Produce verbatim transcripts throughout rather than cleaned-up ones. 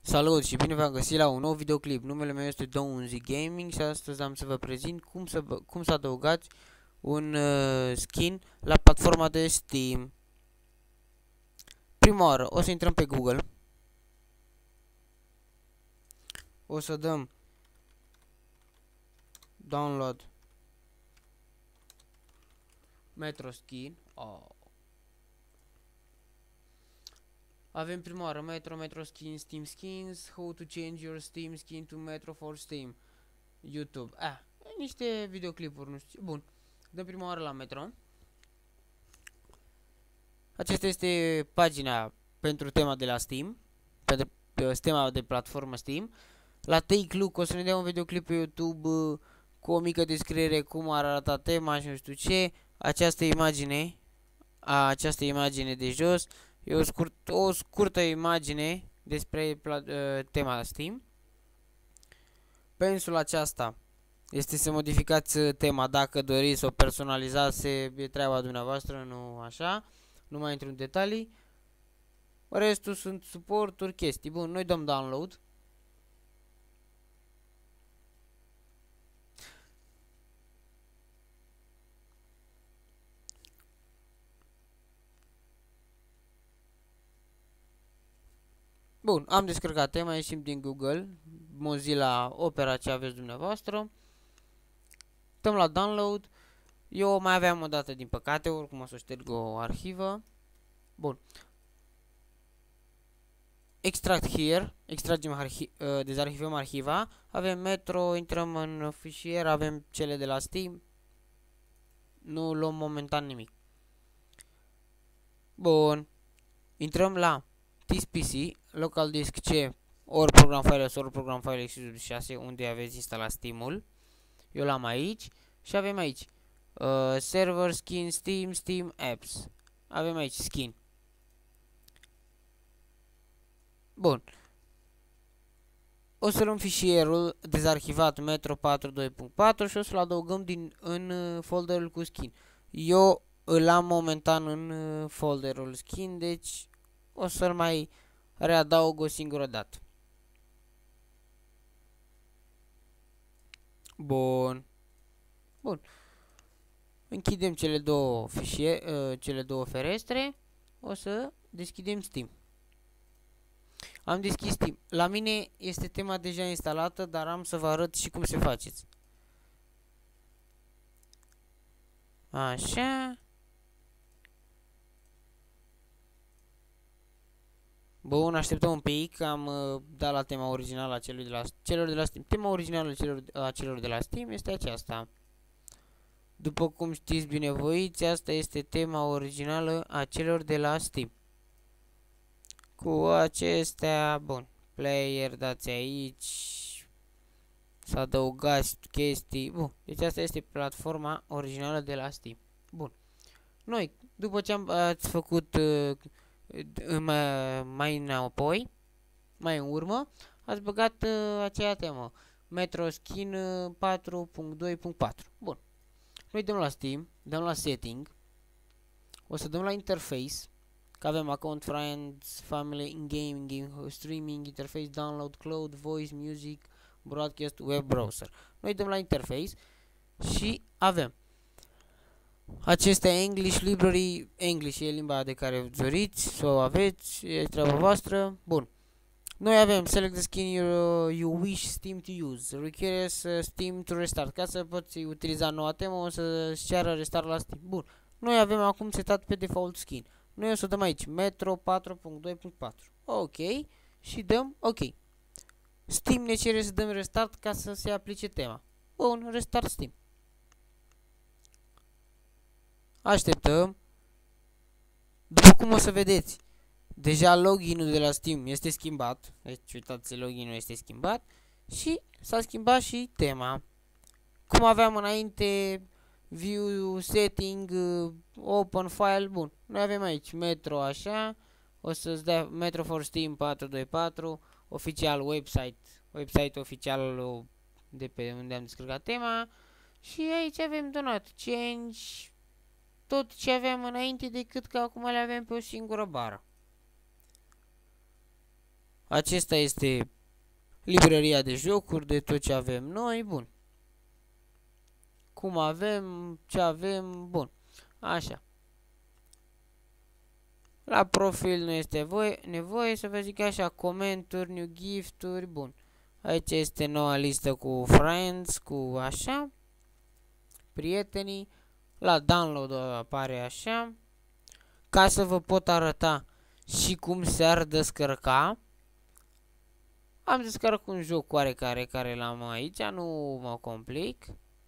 Salut și bine v-am găsit la un nou videoclip. Numele meu este Donzi Gaming și astăzi am să vă prezint cum să, cum să adăugați un uh, skin la platforma de Steam. Prima oară o să intrăm pe Google. O să dăm download Metro Skin. Oh. Avem prima oară Metro, Metro Skin, Steam Skins, How to change your Steam skin to Metro for Steam, YouTube. Ah, niște videoclipuri, nu știu. Bun. Dăm prima oară la Metro. Aceasta este pagina pentru tema de la Steam, pentru tema de platformă Steam. La Take Look o să ne dea un videoclip pe YouTube uh, cu o mică descriere cum ar arata tema și nu știu ce. Această imagine, a, această imagine de jos, e o, scurt, o scurtă imagine despre uh, tema Steam. Pensula aceasta este să modificați tema dacă doriți să o personalizați, e treaba dumneavoastră, nu așa. Nu mai intru în detalii. Restul sunt suporturi, chestii. Bun, noi dăm download. Bun, am descărcat tema, ieșim din Google, Mozilla Opera, ce aveți dumneavoastră. Dăm la download. Eu mai aveam o dată, din păcate, oricum o să șterg o arhivă. Bun. Extract here, extragem arhi uh, dezarhivăm arhiva. Avem Metro, intrăm în fișier, avem cele de la Steam. Nu luăm momentan nimic. Bun. Intrăm la This P C, local disk C, ori program files, ori program file x șase, unde aveți instalat Steam-ul. Eu l-am aici și avem aici uh, server, skin, Steam, Steam, apps. Avem aici skin. Bun. O să luăm fișierul dezarhivat metro patruzeci și doi punct patru și o să-l adăugăm din, în folderul cu skin. Eu îl am momentan în folderul skin, deci o să-l mai readaug o singură dată. Bun. Bun. Închidem cele două fișiere, uh, cele două ferestre. O să deschidem Steam. Am deschis Steam. La mine este tema deja instalată, dar am să vă arăt și cum se faceți. Așa. Bun, așteptăm un pic, am uh, dat la tema originală a celui de la, celor de la Steam. Tema originală a celor, a celor de la Steam este aceasta. După cum știți binevoiți, asta este tema originală a celor de la Steam. Cu acestea, bun, player, dați aici, să adăugați chestii, bun, deci asta este platforma originală de la Steam. Bun, noi, după ce am ați făcut uh, mai, mai înapoi, mai în urmă, ați băgat uh, aceea temă, Metro Skin uh, patru punct doi punct patru. Bun, noi dăm la Steam, dăm la Setting, o să dăm la Interface, că avem account, friends, family, in-game, in-game, streaming, interface, download, cloud, voice, music, broadcast, web browser. Noi dăm la interface și avem acestea English Library, English e limba de care doriți să o aveți, e treaba voastră. Bun. Noi avem select the skin you, you wish Steam to use, requires uh, Steam to restart. Ca să poți utiliza noua temă, o să-ți ceară restart la Steam. Bun. Noi avem acum setat pe default skin. Noi o să dăm aici Metro patru punct doi punct patru. Ok. Și dăm ok. Steam ne cere să dăm restart ca să se aplice tema. Bun, restart Steam. Așteptăm. După cum o să vedeți, deja loginul de la Steam este schimbat. Deci uitați, loginul este schimbat. Și s-a schimbat și tema. Cum aveam înainte, view, setting, uh, open file, bun. Noi avem aici Metro așa, o să-ți dea Metro for Steam patru doi patru, oficial website, website oficial de pe unde am descărcat tema. Și aici avem donat, change, tot ce aveam înainte, decât că acum le avem pe o singură bară. Acesta este librăria de jocuri, de tot ce avem noi, bun. Cum avem, ce avem, bun. Așa. La profil nu este voie, nevoie să vă zic așa, comenturi, new gifturi, bun. Aici este noua listă cu friends, cu așa, prietenii. La download apare așa. Ca să vă pot arăta și cum se-ar descărca, am descărcat un joc oarecare care l-am aici, nu mă complic.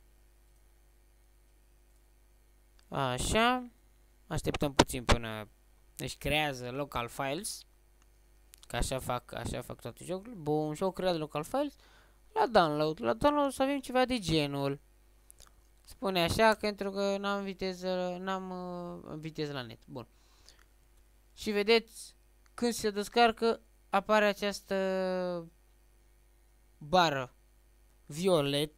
Așa. Așteptăm puțin până își creează local files. Că așa fac, așa fac toate jocurile. Bun, joc creat local files. La download. La download să avem ceva de genul. Spune așa, pentru că n-am viteză, n-am uh, viteză la net. Bun. Și vedeți, când se descarcă, apare această bară violet.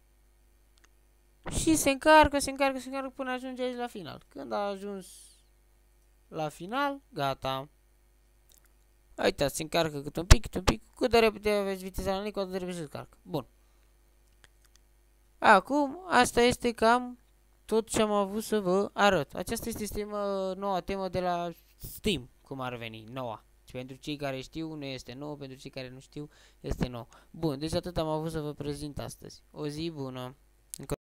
Și se încarcă, se încarcă, se încarcă până ajunge aici la final. Când a ajuns la final, gata. Uitați, se încarcă cât un pic, cât un pic. Cât de repede aveți viteza la net, cu atât de repede se încarcă. Bun. Acum, asta este cam tot ce am avut să vă arăt. Aceasta este temă, noua temă de la Steam, cum ar veni, noua. Și pentru cei care știu, nu este nouă, pentru cei care nu știu, este nouă. Bun, deci atât am avut să vă prezint astăzi. O zi bună!